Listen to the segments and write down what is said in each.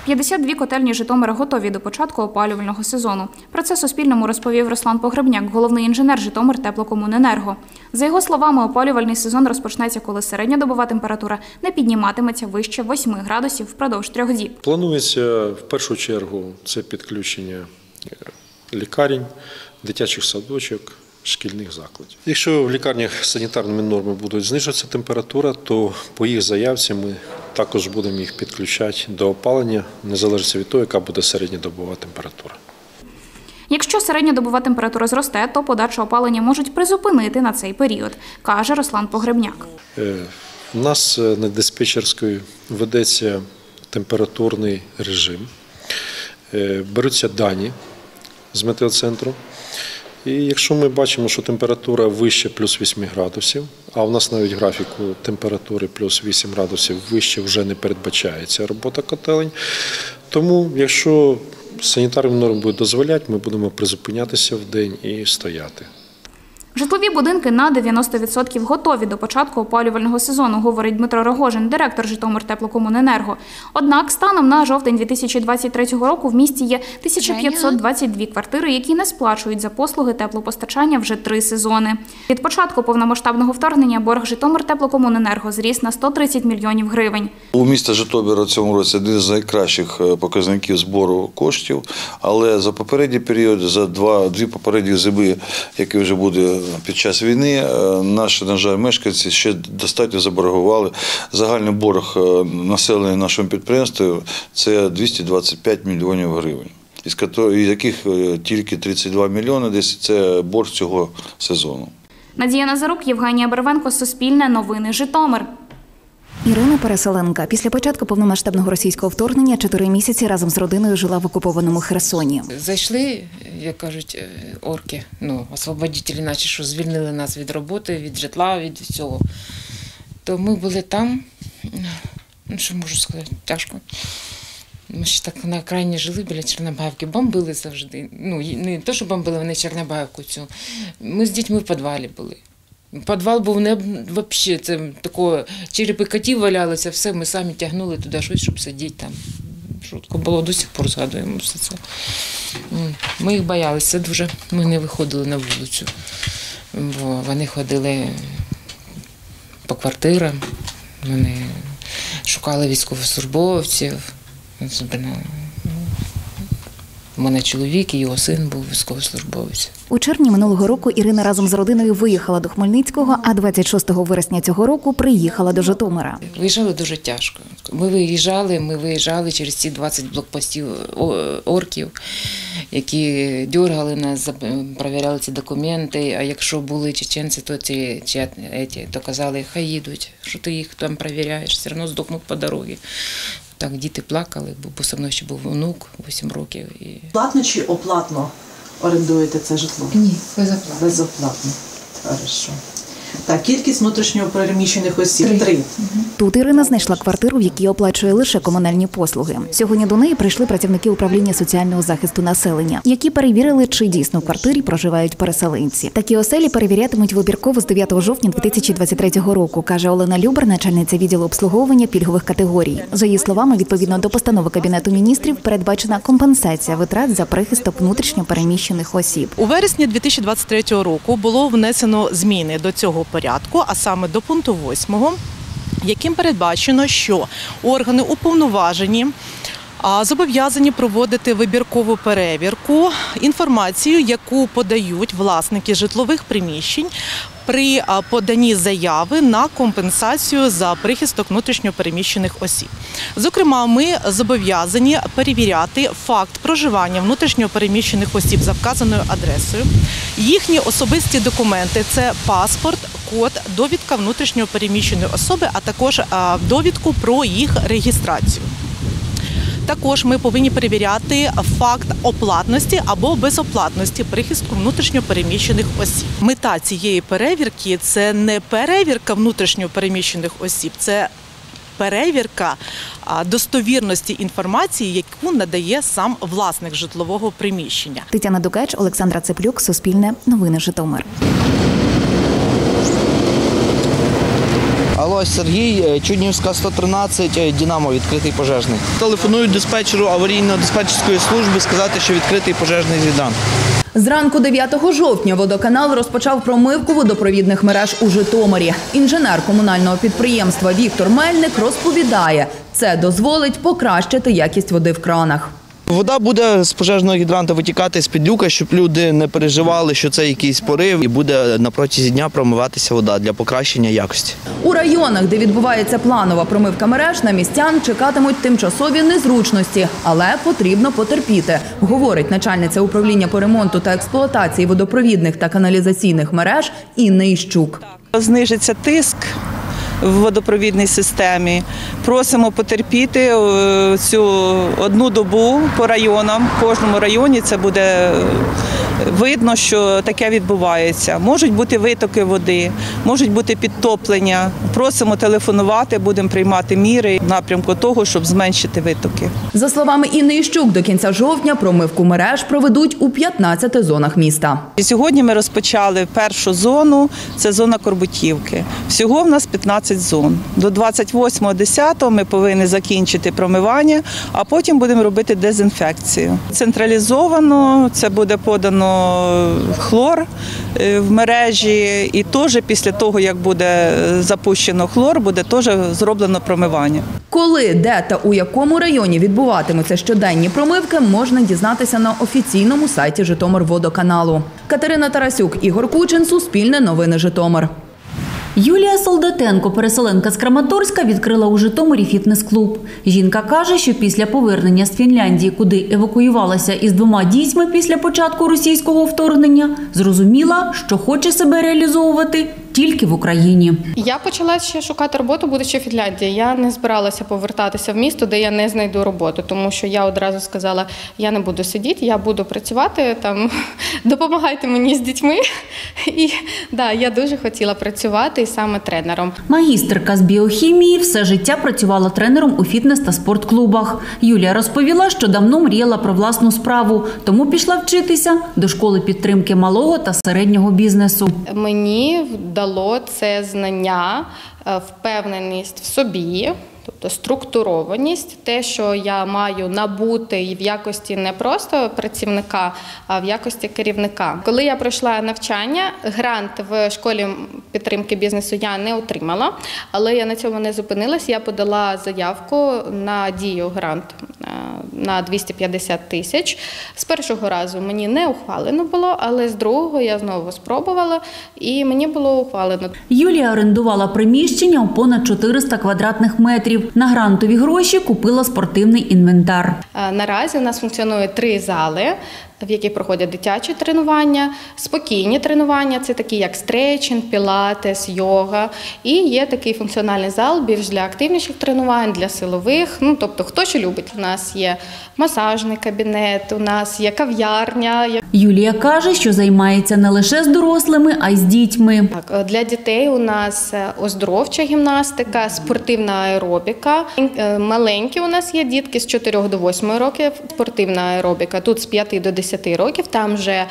52 котельні Житомира готові до початку опалювального сезону. Про це Суспільному розповів Руслан Погребняк, головний інженер Житомиртеплокомуненерго. За його словами, опалювальний сезон розпочнеться, коли середньодобова температура не підніматиметься вище 8 градусів впродовж 3 діб. Планується в першу чергу це підключення лікарень, дитячих садочок, шкільних закладів. Якщо в лікарнях санітарними нормами будуть знижуватися температура, то по їх заявці ми також будемо їх підключати до опалення, незалежно від того, яка буде середньодобова температура. Якщо середньодобова температура зросте, то подачу опалення можуть призупинити на цей період, каже Руслан Погребняк. У нас на диспетчерської ведеться температурний режим, беруться дані з метеоцентру. І якщо ми бачимо, що температура вище плюс 8 градусів, а у нас навіть графіку температури плюс 8 градусів вище вже не передбачається робота котелень, тому якщо санітарні норми будуть дозволяти, ми будемо призупинятися в день і стояти. Житлові будинки на 90% готові до початку опалювального сезону, говорить Дмитро Рогожин, директор Житомиртеплокомуненерго. Однак станом на жовтень 2023 року в місті є 1522 квартири, які не сплачують за послуги теплопостачання вже 3 сезони. Від початку повномасштабного вторгнення борг Житомиртеплокомуненерго зріс на 130 мільйонів гривень. У міста Житомира в цьому році один з найкращих показників збору коштів, але за попередній період, за дві попередні зими, які вже буде під час війни, наші, на жаль, мешканці ще достатньо заборгували. Загальний борг населення нашого підприємства – це 225 мільйонів гривень, із яких тільки 32 мільйони десь це борг цього сезону. Надія Назарук, Євгенія Барвенко, Суспільне новини, Житомир. Ірина Переселенка. Після початку повномасштабного російського вторгнення 4 місяці разом з родиною жила в окупованому Херсоні. Зайшли, як кажуть, орки, освободителі наші, що звільнили нас від роботи, від житла, від всього. То ми були там, що можу сказати, тяжко. Ми ще так на окраїні жили біля Чорнобаївки, бомбили завжди. Не те, що бомбили, вони Чорнобаївку цю. Ми з дітьми в підвалі були. Підвал був взагалі, це такого, черепи котів валялися, все, ми самі тягнули туди щось, щоб сидіти там. Жутко було, до сих пор згадуємо все це. Ми їх боялися дуже, ми не виходили на вулицю, бо вони ходили по квартирам, вони шукали військовослужбовців. У мене чоловік і його син був військовослужбовець. У червні минулого року Ірина разом з родиною виїхала до Хмельницького, а 26 вересня цього року приїхала до Житомира. Виїжджали дуже тяжко. Ми виїжджали через ці 20 блокпостів орків, які дергали нас, перевіряли ці документи, а якщо були чеченці, то казали, хай їдуть, що ти їх там перевіряєш, все одно здохнуть по дорозі. Так, діти плакали, бо со мною ще був онук, 8 років. Платно чи оплатно орендуєте це житло? Ні, безоплатно. Безоплатно. Хорошо. Так, кількість внутрішньопереміщених осіб – 3. Тут Ірина знайшла квартиру, в якій оплачує лише комунальні послуги. Сьогодні до неї прийшли працівники управління соціального захисту населення, які перевірили, чи дійсно в квартирі проживають переселенці. Такі оселі перевірятимуть вибірково з 9 жовтня 2023 року, каже Олена Любер, начальниця відділу обслуговування пільгових категорій. За її словами, відповідно до постанови Кабінету міністрів, передбачена компенсація витрат за прихисток внутрішньопереміщених осіб. У вересні 2023 року було внесено зміни до цього порядку, а саме до пункту 8, яким передбачено, що органи уповноважені зобов'язані проводити вибіркову перевірку, інформацію, яку подають власники житлових приміщень при поданні заяви на компенсацію за прихисток внутрішньопереміщених осіб. Зокрема, ми зобов'язані перевіряти факт проживання внутрішньопереміщених осіб за вказаною адресою, їхні особисті документи – це паспорт, код, довідка внутрішньопереміщеної особи, а також довідку про їх реєстрацію. Також ми повинні перевіряти факт оплатності або безоплатності прихистку внутрішньопереміщених осіб. Мета цієї перевірки – це не перевірка внутрішньопереміщених осіб, це перевірка достовірності інформації, яку надає сам власник житлового приміщення. Тетяна Дукач, Олександра Цеплюк, Суспільне, новини, Житомир. Алло, Сергій, Чуднівська 113, Динамо, відкритий пожежний. Телефоную диспетчеру аварійно-диспетчерської служби сказати, що відкритий пожежний Жидан. Зранку 9 жовтня водоканал розпочав промивку водопровідних мереж у Житомирі. Інженер комунального підприємства Віктор Мельник розповідає, це дозволить покращити якість води в кранах. Вода буде з пожежного гідранта витікати з-під люка, щоб люди не переживали, що це якийсь порив, і буде на протязі дня промиватися вода для покращення якості. У районах, де відбувається планова промивка мереж, на містян чекатимуть тимчасові незручності, але потрібно потерпіти, говорить начальниця управління по ремонту та експлуатації водопровідних та каналізаційних мереж Інна Іщук. Знижиться тиск в водопровідній системі. Просимо потерпіти цю одну добу по районам. В кожному районі це буде видно, що таке відбувається. Можуть бути витоки води, можуть бути підтоплення. Просимо телефонувати, будемо приймати міри в напрямку того, щоб зменшити витоки. За словами Інни Іщук, до кінця жовтня промивку мереж проведуть у 15 зонах міста. Сьогодні ми розпочали першу зону, це зона Корбутівки. Всього в нас 15 зон. До 28.10 ми повинні закінчити промивання, а потім будемо робити дезінфекцію. Централізовано це буде подано хлор в мережі, і теж після того, як буде запущено хлор, буде теж зроблено промивання. Коли, де та у якому районі відбуватимуться щоденні промивки, можна дізнатися на офіційному сайті Житомирводоканалу. Катерина Тарасюк, Ігор Кучин, Суспільне новини Житомир. Юлія Солдатенко, переселенка з Краматорська, відкрила у Житомирі фітнес-клуб. Жінка каже, що після повернення з Фінляндії, куди евакуювалася із 2 дітьми після початку російського вторгнення, зрозуміла, що хоче себе реалізовувати тільки в Україні. Я почала ще шукати роботу, будучи в Фінляндії. Я не збиралася повертатися в місто, де я не знайду роботу, тому що я одразу сказала, я не буду сидіти, я буду працювати, там, допомагайте мені з дітьми. І я дуже хотіла працювати і саме тренером. Магістерка з біохімії все життя працювала тренером у фітнес- та спортклубах. Юлія розповіла, що давно мріяла про власну справу, тому пішла вчитися до школи підтримки малого та середнього бізнесу. Мені дало це знання, впевненість в собі, тобто структурованість, те, що я маю набути і в якості не просто працівника, а в якості керівника. Коли я пройшла навчання, грант в школі підтримки бізнесу я не отримала, але я на цьому не зупинилась. Я подала заявку на дію грант на 250 тисяч. З першого разу мені не ухвалено було, але з другого я знову спробувала і мені було ухвалено. Юлія орендувала приміщення у понад 400 квадратних метрів. На грантові гроші купила спортивний інвентар. Наразі у нас функціонує 3 зали, в яких проходять дитячі тренування, спокійні тренування, це такі як стретчинг, пілатес, йога. І є такий функціональний зал більш для активніших тренувань, для силових, тобто хто що любить. У нас є масажний кабінет, у нас є кав'ярня. Юлія каже, що займається не лише з дорослими, а й з дітьми. Так, для дітей у нас оздоровча гімнастика, спортивна аеробіка. Маленькі у нас є дітки з 4 до 8 років, спортивна аеробіка, тут з 5 до 10 років, там вже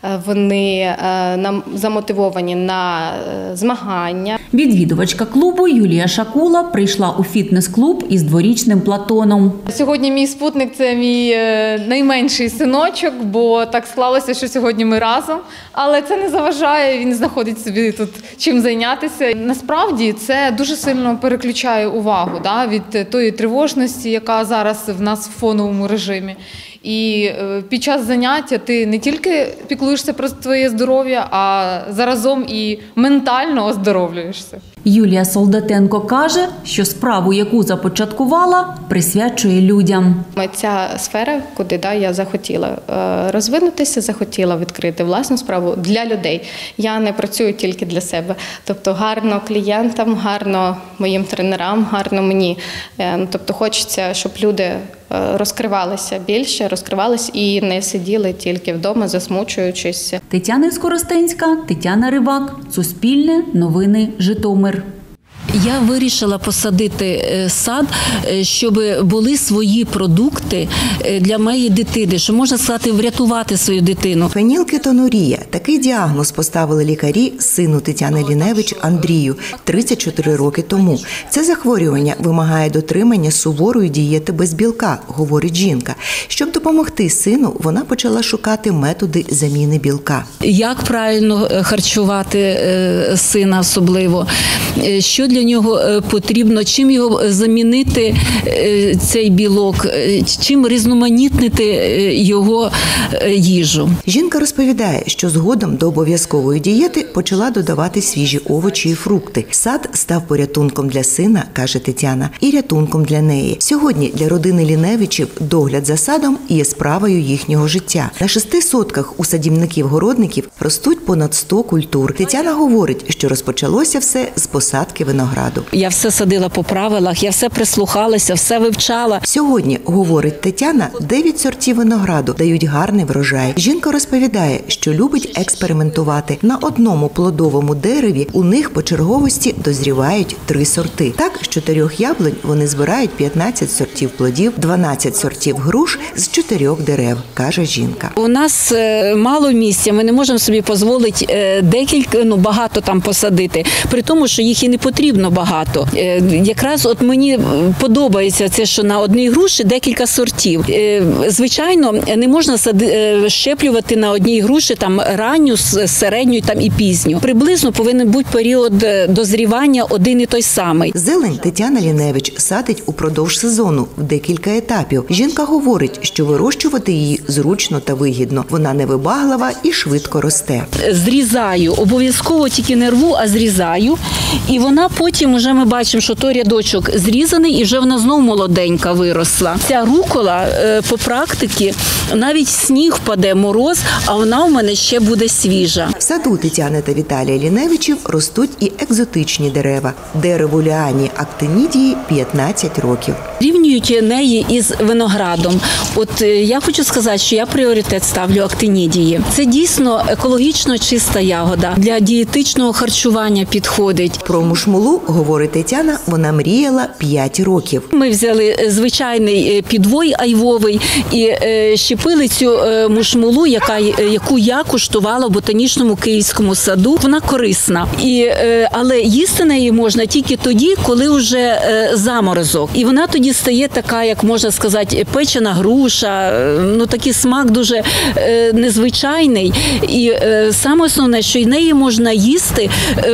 вони замотивовані на змагання. Відвідувачка клубу Юлія Шакула прийшла у фітнес-клуб із 2-річним Платоном. Сьогодні мій спутник – це мій найменший синочок, бо так склалося, що сьогодні ми разом. Але це не заважає, він знаходить собі тут чим зайнятися. Насправді це дуже сильно переключає увагу від тої тривожності, яка зараз в нас в фоновому режимі. І під час заняття ти не тільки піклуєшся про своє здоров'я, а заразом і ментально оздоровлюєшся. Юлія Солдатенко каже, що справу, яку започаткувала, присвячує людям. Ця сфера, куди я захотіла розвинутися, захотіла відкрити власну справу для людей. Я не працюю тільки для себе. Тобто гарно клієнтам, гарно моїм тренерам, гарно мені. Тобто хочеться, щоб люди розкривалися більше, розкривалися і не сиділи тільки вдома, засмучуючись. Тетяна Скоростенська, Тетяна Рибак, Суспільне, новини Житомир. Я вирішила посадити сад, щоб були свої продукти для моєї дитини, що можна сказати, врятувати свою дитину. Фенілкетонурія – такий діагноз поставили лікарі сину Тетяни Ліневич Андрію 34 роки тому. Це захворювання вимагає дотримання суворої дієти без білка, говорить жінка. Щоб допомогти сину, вона почала шукати методи заміни білка. Як правильно харчувати сина особливо, що для нього потрібно, чим його замінити, цей білок, чим різноманітнити його їжу. Жінка розповідає, що згодом до обов'язкової дієти почала додавати свіжі овочі і фрукти. Сад став порятунком для сина, каже Тетяна, і рятунком для неї. Сьогодні для родини Ліневичів догляд за садом є справою їхнього життя. На 6 сотках у садівників-городників ростуть понад 100 культур. Тетяна говорить, що розпочалося все з посадки винограду. Я все садила по правилах, я все прислухалася, все вивчала. Сьогодні, говорить Тетяна, 9 сортів винограду дають гарний врожай. Жінка розповідає, що любить експериментувати. На одному плодовому дереві у них по черговості дозрівають 3 сорти. Так, з 4 яблунь вони збирають 15 сортів плодів, 12 сортів груш з 4 дерев, каже жінка. У нас мало місця, ми не можемо собі дозволити багато там посадити, при тому, що їх і не потрібно багато. Якраз от мені подобається це, що на одній груші декілька сортів. Звичайно, не можна щеплювати на одній груші там ранню, середню там і пізню. Приблизно повинен бути період дозрівання один і той самий. Зелень Тетяна Ліневич садить упродовж сезону в декілька етапів. Жінка говорить, що вирощувати її зручно та вигідно. Вона невибаглива і швидко росте. Зрізаю, обов'язково тільки не рву, а зрізаю. І вона потім, вже ми бачимо, що той рядочок зрізаний і вже вона знову молоденька виросла. Ця рукола, по практиці, навіть сніг впаде, мороз, а вона у мене ще буде свіжа. В саду Тетяни та Віталія Ліневичів ростуть і екзотичні дерева. Дереву ліані актинідії 15 років. Рівнюють неї із виноградом. От я хочу сказати, що я пріоритет ставлю актинідії. Це дійсно екологічно чиста ягода. Для дієтичного харчування підходить. Про мушмулу, говорить Тетяна, вона мріяла 5 років. Ми взяли звичайний підвой айвовий і щепили цю мушмулу, яку я куштувала в ботанічному київському саду. Вона корисна. Але їсти неї можна тільки тоді, коли вже заморозок. І вона тоді стає така, як можна сказати, печена груша, такий смак дуже незвичайний. І саме основне, що й неї можна їсти,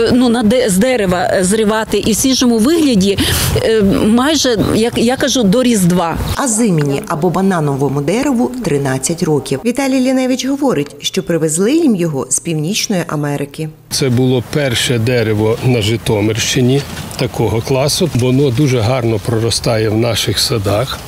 з дерева зривати і в свіжому вигляді майже, як я кажу, до Різдва. А зиміні або банановому дереву 13 років. Віталій Ліневич говорить, що привезли їм його з Північної Америки. Це було перше дерево на Житомирщині такого класу. Воно дуже гарно проростає в наших садах.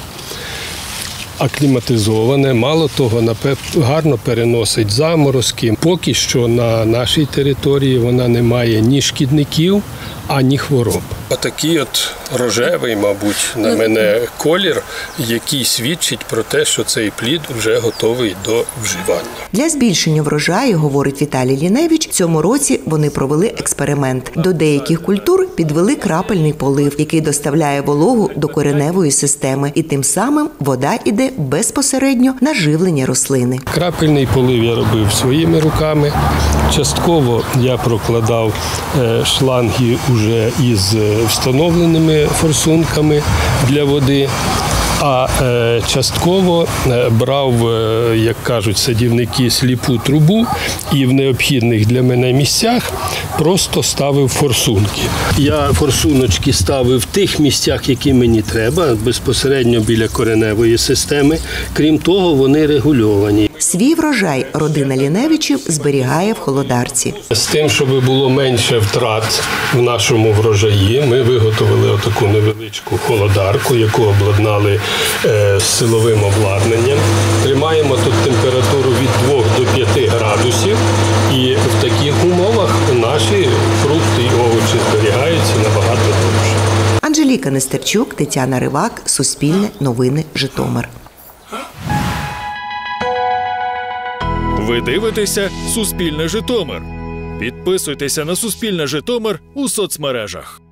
Акліматизоване, мало того, гарно переносить заморозки. Поки що на нашій території вона не має ні шкідників, ані хвороб. Отакий от рожевий, мабуть, на мене колір, який свідчить про те, що цей плід вже готовий до вживання. Для збільшення врожаю, говорить Віталій Ліневич, в цьому році вони провели експеримент. До деяких культур підвели крапельний полив, який доставляє вологу до кореневої системи. І тим самим вода йде безпосередньо на живлення рослини. Крапельний полив я робив своїми руками. Частково я прокладав шланги уже із встановленими форсунками для води, а частково брав, як кажуть садівники, сліпу трубу і в необхідних для мене місцях просто ставив форсунки. Я форсуночки ставив в тих місцях, які мені треба, безпосередньо біля кореневої системи. Крім того, вони регульовані. Свій врожай родина Ліневичів зберігає в холодарці. З тим, щоб було менше втрат в нашому врожаї, ми виготовили отаку невеличку холодарку, яку обладнали силовим обладнанням. Тримаємо тут температуру від 2 до 5 градусів. І в таких умовах наші фрукти і овочі зберігаються набагато довше. Анжеліка Нестерчук, Тетяна Ривак, Суспільне новини, Житомир. Ви дивитеся «Суспільне Житомир». Підписуйтеся на «Суспільне Житомир» у соцмережах.